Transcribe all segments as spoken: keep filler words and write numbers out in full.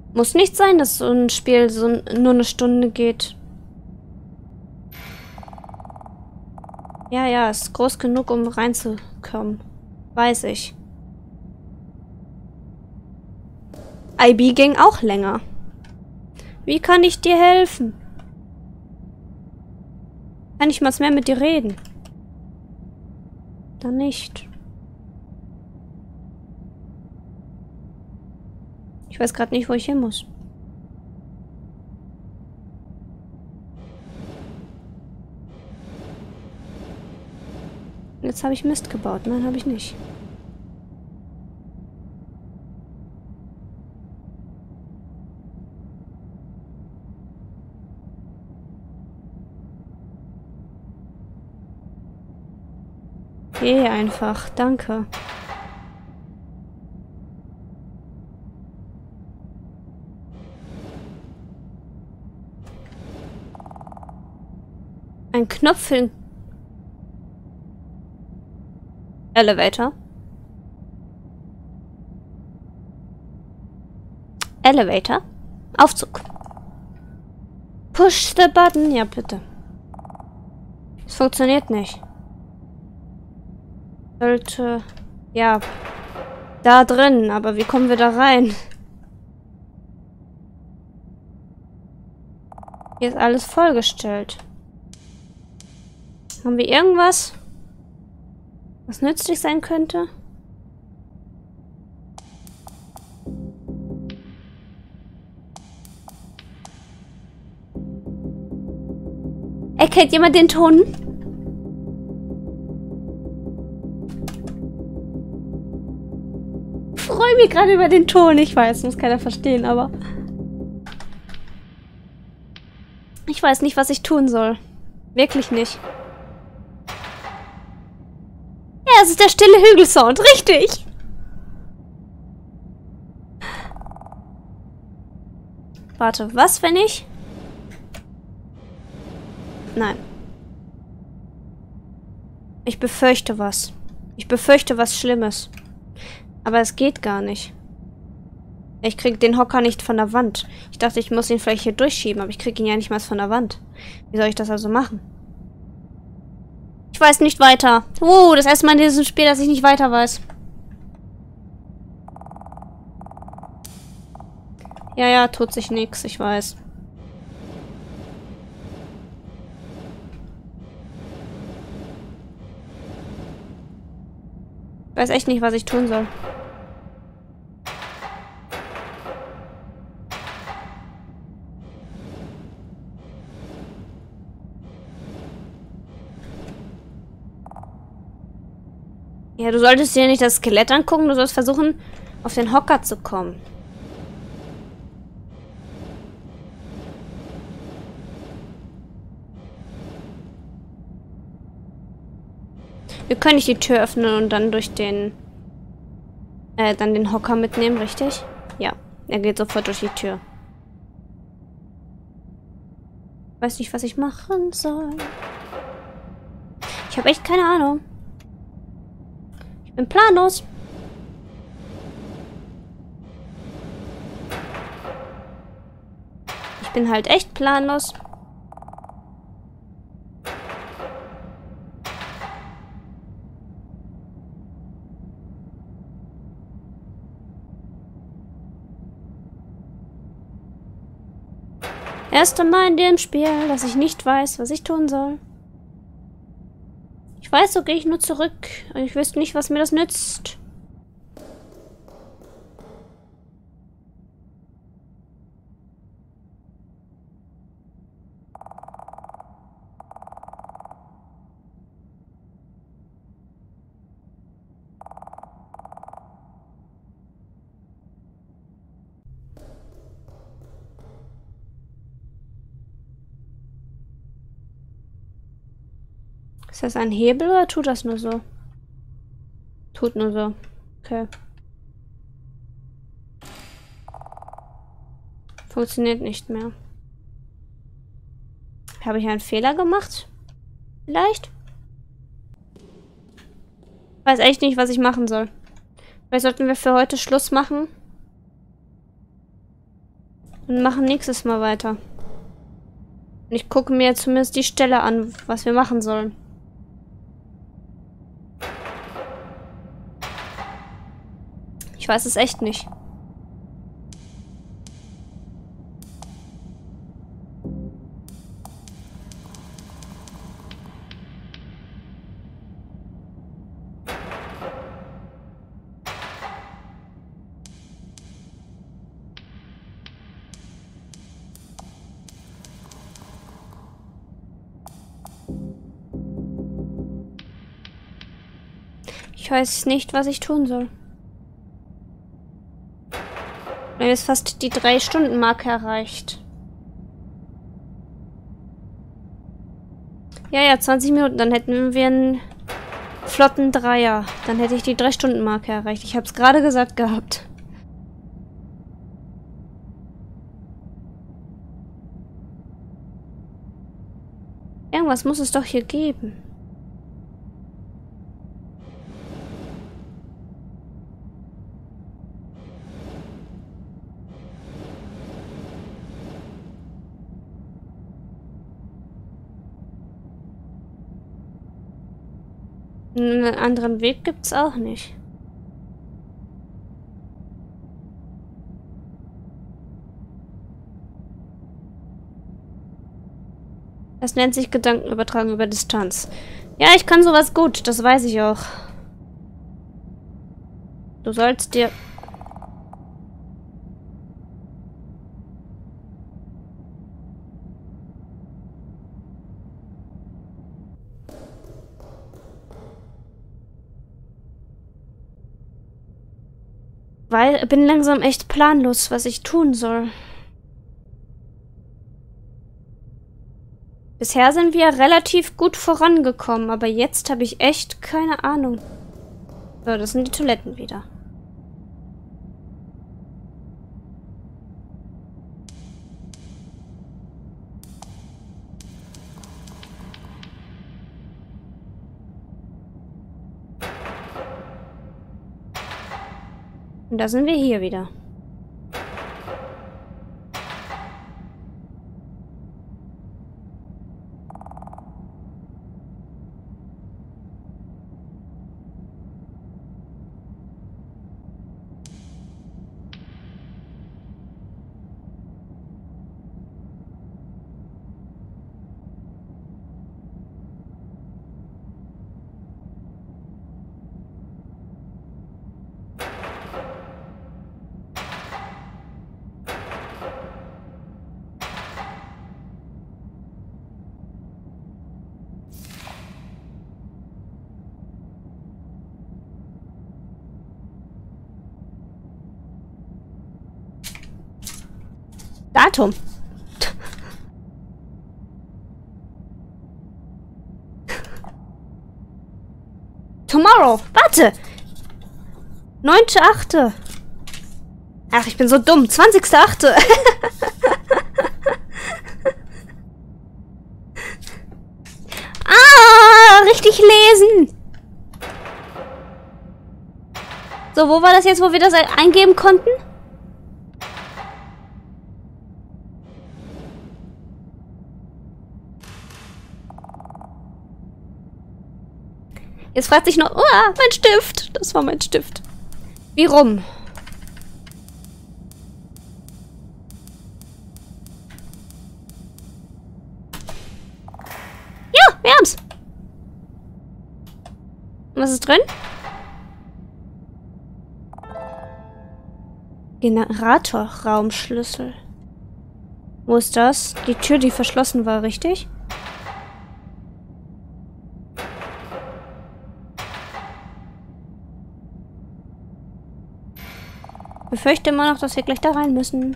Muss nicht sein, dass so ein Spiel so nur eine Stunde geht. Ja, ja, ist groß genug, um reinzukommen. Weiß ich. I B ging auch länger. Wie kann ich dir helfen? Kann ich mal mehr mit dir reden? Dann nicht. Ich weiß gerade nicht, wo ich hin muss. Jetzt habe ich Mist gebaut. Nein, habe ich nicht. Geh einfach. Danke. Ein Knopf in Elevator. Elevator. Aufzug. Push the button. Ja, bitte. Es funktioniert nicht. Sollte... Ja. Da drin. Aber wie kommen wir da rein? Hier ist alles vollgestellt. Haben wir irgendwas, was nützlich sein könnte? Erkennt jemand den Ton? Ich freue mich gerade über den Ton. Ich weiß, muss keiner verstehen, aber... Ich weiß nicht, was ich tun soll. Wirklich nicht. Ja, es ist der stille Hügelsound. Richtig. Warte, was, wenn ich... Nein. Ich befürchte was. Ich befürchte was Schlimmes. Aber es geht gar nicht. Ich krieg den Hocker nicht von der Wand. Ich dachte, ich muss ihn vielleicht hier durchschieben, aber ich krieg ihn ja nicht mal von der Wand. Wie soll ich das also machen? Ich weiß nicht weiter. Oh, das erste Mal in diesem Spiel, dass ich nicht weiter weiß. Ja, ja, tut sich nichts, ich weiß. Ich weiß echt nicht, was ich tun soll. Ja, du solltest dir nicht das Skelett angucken, du sollst versuchen, auf den Hocker zu kommen. Wir können nicht die Tür öffnen und dann durch den... Äh, dann den Hocker mitnehmen, richtig? Ja, er geht sofort durch die Tür. Weiß nicht, was ich machen soll. Ich habe echt keine Ahnung. Ich bin planlos. Ich bin halt echt planlos. Erste Mal in dem Spiel, dass ich nicht weiß, was ich tun soll. Ich weiß, so gehe ich nur zurück. Und ich wüsste nicht, was mir das nützt. Ist das ein Hebel oder tut das nur so? Tut nur so. Okay. Funktioniert nicht mehr. Habe ich einen Fehler gemacht? Vielleicht? Weiß echt nicht, was ich machen soll. Vielleicht sollten wir für heute Schluss machen. Und machen nächstes Mal weiter. Und ich gucke mir zumindest die Stelle an, was wir machen sollen. Ich weiß es echt nicht. Ich weiß nicht, was ich tun soll. Wir haben jetzt fast die drei Stunden Marke erreicht. Ja, ja, zwanzig Minuten. Dann hätten wir einen flotten Dreier. Dann hätte ich die drei Stunden Marke erreicht. Ich habe es gerade gesagt gehabt. Irgendwas muss es doch hier geben. Einen anderen Weg gibt's auch nicht. Das nennt sich Gedankenübertragung über Distanz. Ja, ich kann sowas gut, das weiß ich auch. Du sollst dir... Weil, bin langsam echt planlos, was ich tun soll. Bisher sind wir relativ gut vorangekommen, aber jetzt habe ich echt keine Ahnung. So, das sind die Toiletten wieder. Und da sind wir hier wieder. Datum. Tomorrow. Warte. neunter achte Ach, ich bin so dumm. zwanzigster achte Ah, richtig lesen. So, wo war das jetzt, wo wir das eingeben konnten? Jetzt fragt sich noch, oh, mein Stift. Das war mein Stift. Wie rum? Ja, wir haben's. Was ist drin? Generatorraumschlüssel. Wo ist das? Die Tür, die verschlossen war, richtig? Ich befürchte immer noch, dass wir gleich da rein müssen.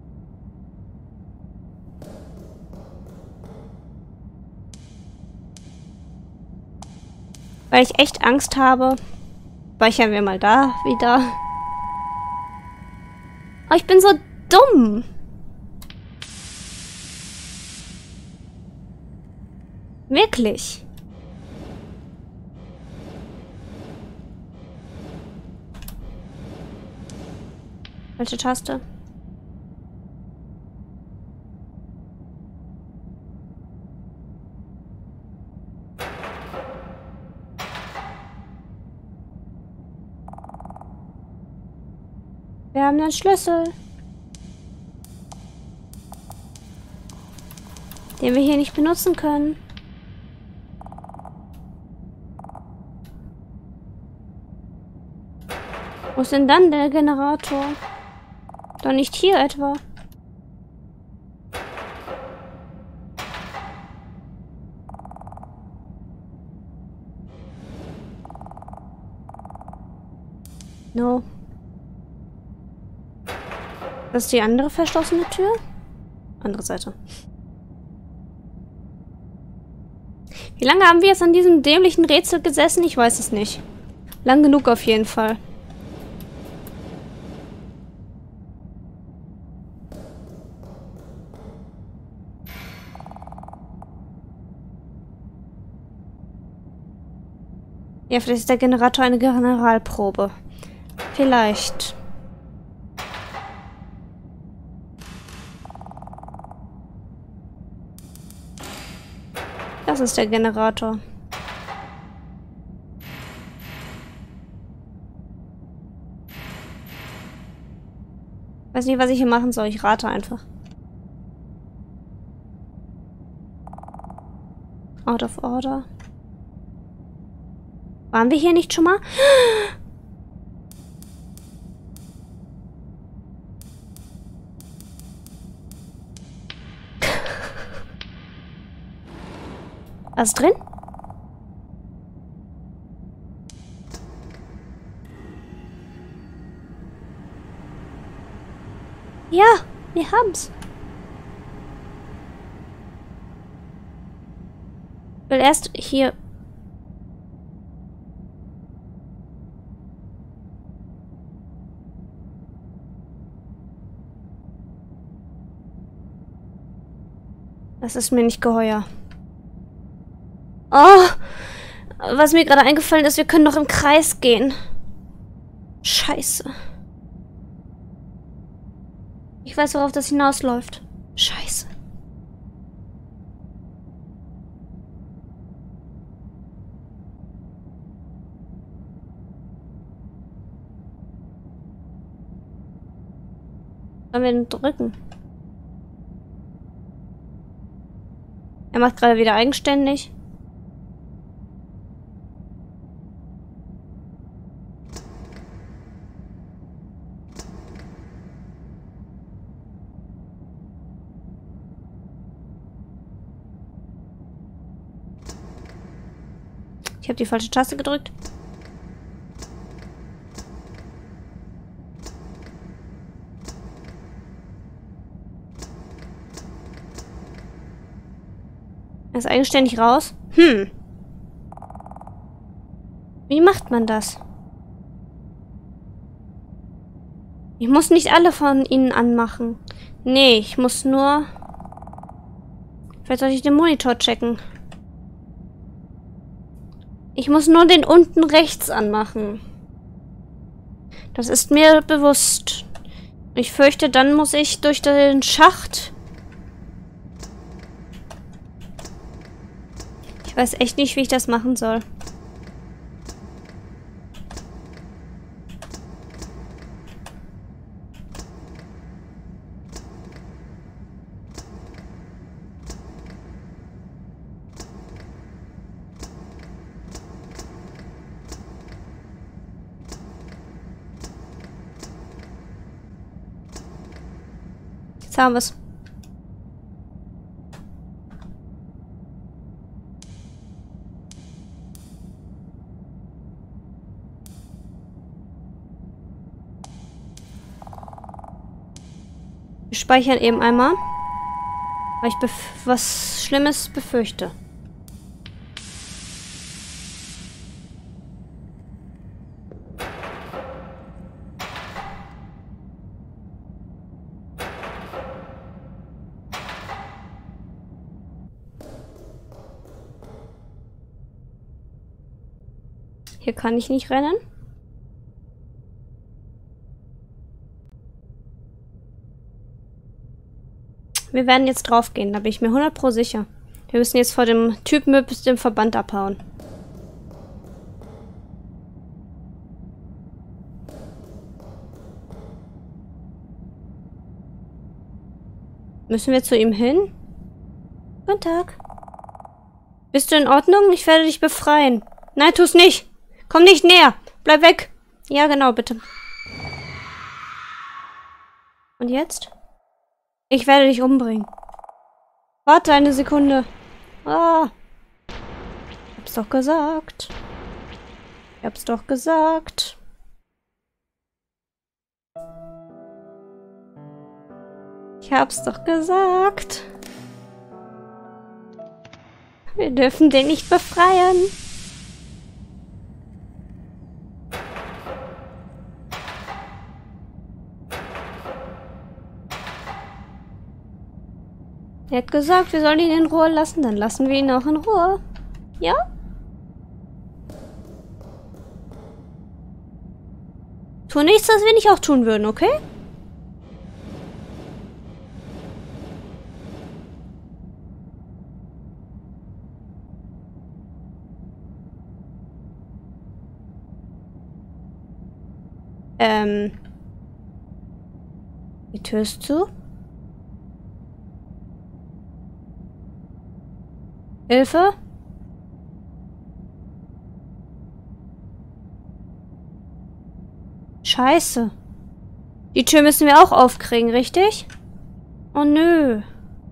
Weil ich echt Angst habe. Speichern wir mal da wieder. Oh, ich bin so dumm. Wirklich. Welche Taste? haben den Schlüssel. Den wir hier nicht benutzen können. Wo ist denn dann der Generator? Doch nicht hier etwa. No. Das ist die andere verschlossene Tür? Andere Seite. Wie lange haben wir jetzt an diesem dämlichen Rätsel gesessen? Ich weiß es nicht. Lang genug auf jeden Fall. Ja, vielleicht ist der Generator eine Generalprobe. Vielleicht. Das ist der Generator. Ich weiß nicht, was ich hier machen soll. Ich rate einfach. Out of order. Waren wir hier nicht schon mal? Was drin? Ja, wir haben's. Ich will erst hier... Das ist mir nicht geheuer. Oh! Was mir gerade eingefallen ist, wir können noch im Kreis gehen. Scheiße. Ich weiß, worauf das hinausläuft. Scheiße. Sollen wir den drücken? Er macht gerade wieder eigenständig. Ich habe die falsche Taste gedrückt. Er ist eigenständig raus. Hm. Wie macht man das? Ich muss nicht alle von ihnen anmachen. Nee, ich muss nur... Vielleicht soll ich den Monitor checken. Ich muss nur den unten rechts anmachen. Das ist mir bewusst. Ich fürchte, dann muss ich durch den Schacht... Ich weiß echt nicht, wie ich das machen soll. Jetzt haben wir es. Wir speichern eben einmal, weil ich bef- was Schlimmes befürchte. Hier kann ich nicht rennen. Wir werden jetzt drauf gehen, da bin ich mir hundert Pro sicher. Wir müssen jetzt vor dem Typen mit dem Verband abhauen. Müssen wir zu ihm hin? Guten Tag. Bist du in Ordnung? Ich werde dich befreien. Nein, tu's nicht. Komm nicht näher. Bleib weg. Ja, genau, bitte. Und jetzt? Ich werde dich umbringen. Warte eine Sekunde. Ah. Ich hab's doch gesagt. Ich hab's doch gesagt. Ich hab's doch gesagt. Wir dürfen den nicht befreien. Er hat gesagt, wir sollen ihn in Ruhe lassen. Dann lassen wir ihn auch in Ruhe. Ja? Tu nichts, was wir nicht auch tun würden, okay? Ähm. Die Tür ist zu. Hilfe? Scheiße. Die Tür müssen wir auch aufkriegen, richtig? Oh nö.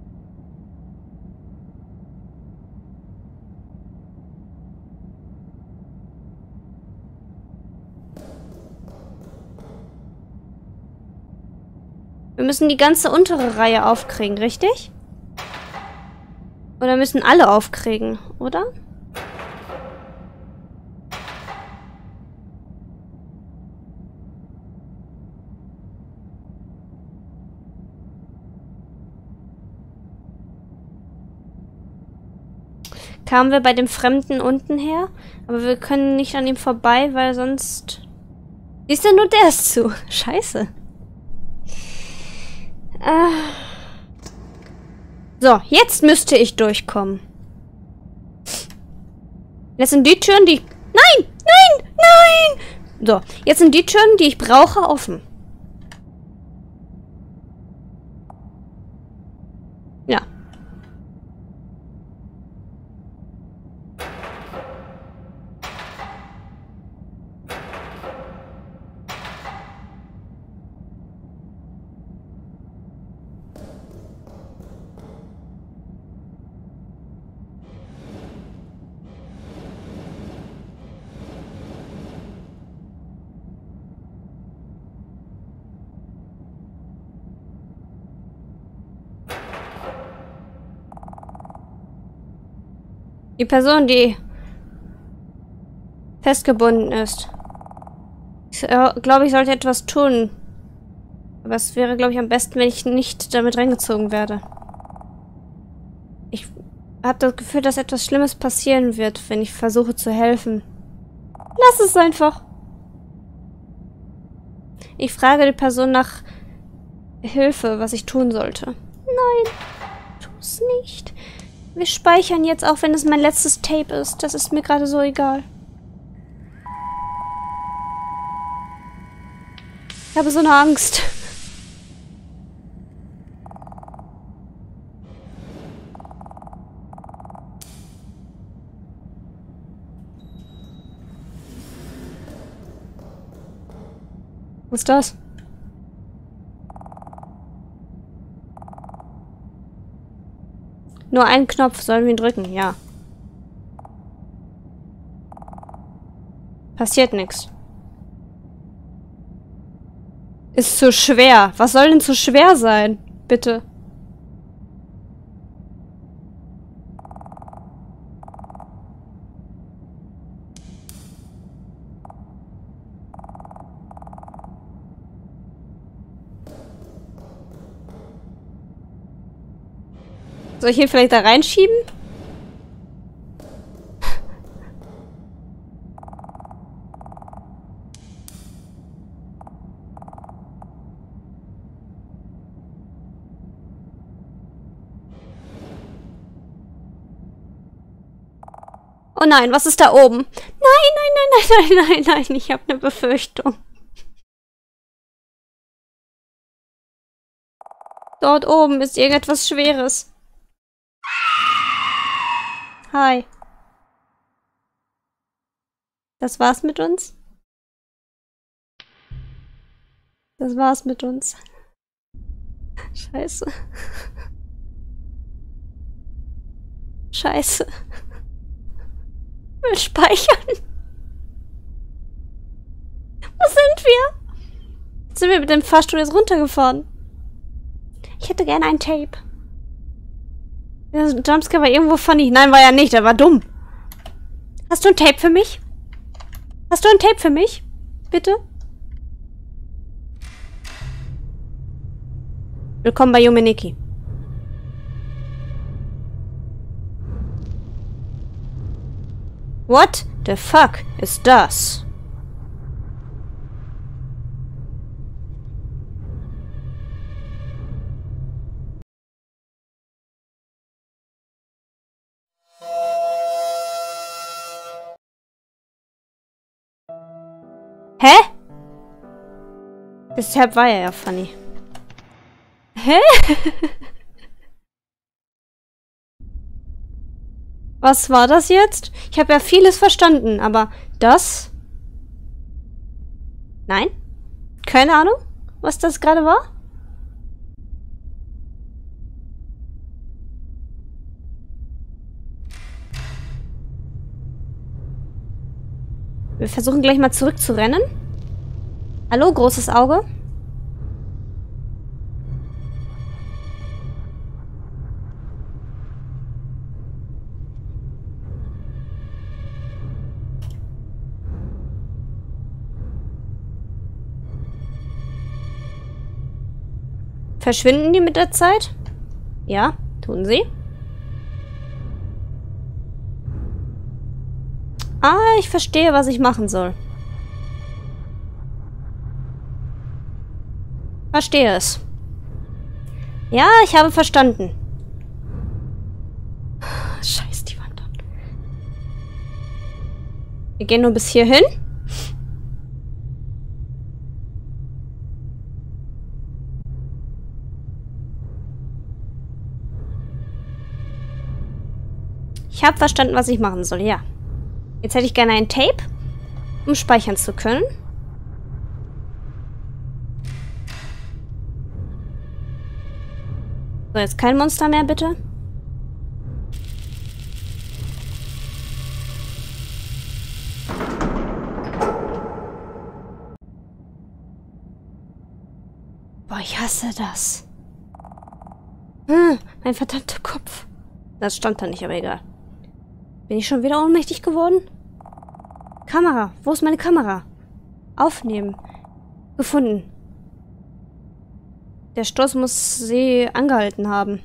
Wir müssen die ganze untere Reihe aufkriegen, richtig? Oder müssen alle aufkriegen, oder? Kamen wir bei dem Fremden unten her, aber wir können nicht an ihm vorbei, weil sonst... Siehst du, nur der ist zu. Scheiße. Ah. So, jetzt müsste ich durchkommen. Jetzt sind die Türen, die ich... Nein! Nein! Nein! So, jetzt sind die Türen, die ich brauche, offen. Ja. Die Person, die festgebunden ist. Ich äh, glaube, ich sollte etwas tun. Aber es wäre, glaube ich, am besten, wenn ich nicht damit reingezogen werde. Ich habe das Gefühl, dass etwas Schlimmes passieren wird, wenn ich versuche zu helfen. Lass es einfach. Ich frage die Person nach Hilfe, was ich tun sollte. Nein, tu es nicht. Wir speichern jetzt, auch wenn es mein letztes Tape ist. Das ist mir gerade so egal. Ich habe so eine Angst. Was ist das? Nur einen Knopf, sollen wir ihn drücken? Ja. Passiert nichts. Ist zu schwer. Was soll denn zu schwer sein? Bitte. Soll ich ihn vielleicht da reinschieben? Oh nein, was ist da oben? Nein, nein, nein, nein, nein, nein, nein, ich habe eine Befürchtung. Dort oben ist irgendetwas Schweres. Hi. Das war's mit uns? Das war's mit uns. Scheiße. Scheiße. Ich will speichern. Wo sind wir? Jetzt sind wir mit dem Fahrstuhl jetzt runtergefahren. Ich hätte gerne ein Tape. Der Jumpscare war irgendwo funny. Nein, war ja nicht. Der war dumm. Hast du ein Tape für mich? Hast du ein Tape für mich? Bitte? Willkommen bei Yumeniki. What the fuck ist das? Hä? Deshalb war er ja funny. Hä? Was war das jetzt? Ich habe ja vieles verstanden, aber das? Nein? Keine Ahnung, was das gerade war? Wir versuchen gleich mal zurückzurennen. Hallo, großes Auge. Verschwinden die mit der Zeit? Ja, tun sie. Ah, ich verstehe, was ich machen soll. Verstehe es. Ja, ich habe verstanden. Scheiß die Wand an. Wir gehen nur bis hierhin. Ich habe verstanden, was ich machen soll, ja. Jetzt hätte ich gerne ein Tape, um speichern zu können. So, jetzt kein Monster mehr, bitte. Boah, ich hasse das. Hm, mein verdammter Kopf. Das stand da nicht, aber egal. Bin ich schon wieder ohnmächtig geworden? Kamera. Wo ist meine Kamera? Aufnehmen. Gefunden. Der Stoß muss sie angehalten haben.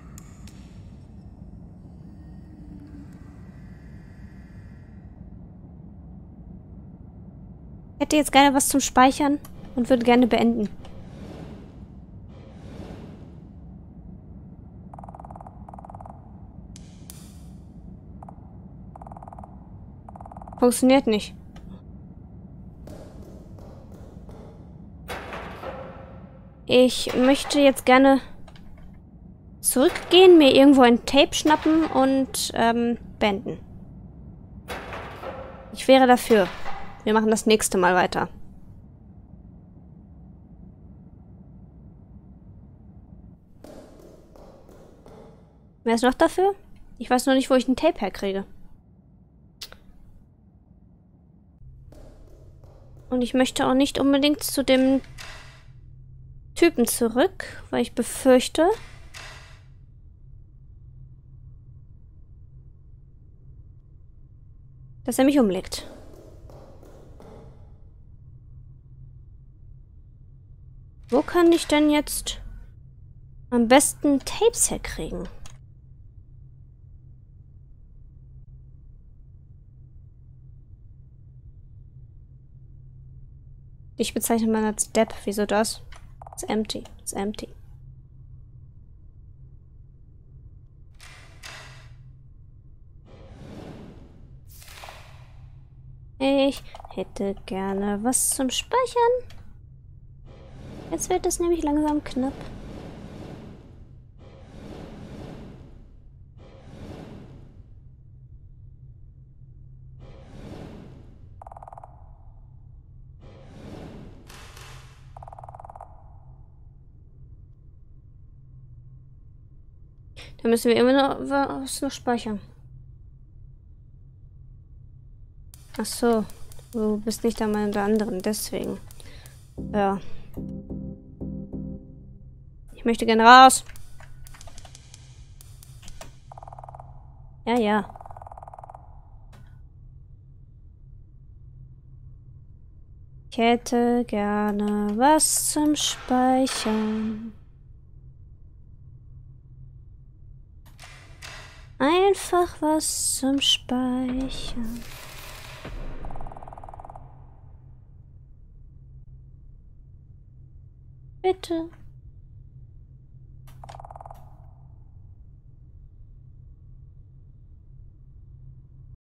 Hätte jetzt gerne was zum Speichern und würde gerne beenden. Funktioniert nicht. Ich möchte jetzt gerne zurückgehen, mir irgendwo ein Tape schnappen und ähm, beenden. Ich wäre dafür. Wir machen das nächste Mal weiter. Wer ist noch dafür? Ich weiß noch nicht, wo ich ein Tape herkriege. Und ich möchte auch nicht unbedingt zu dem Typen zurück, weil ich befürchte, dass er mich umlegt. Wo kann ich denn jetzt am besten Tapes herkriegen? Ich bezeichne mal als Depp. Wieso das? It's empty. It's empty. Ich hätte gerne was zum Speichern. Jetzt wird es nämlich langsam knapp. Dann müssen wir immer noch was noch speichern. Ach so. Du bist nicht der Meinung der anderen, deswegen. Ja. Ich möchte gerne raus. Ja, ja. Ich hätte gerne was zum Speichern. Einfach was zum Speichern. Bitte.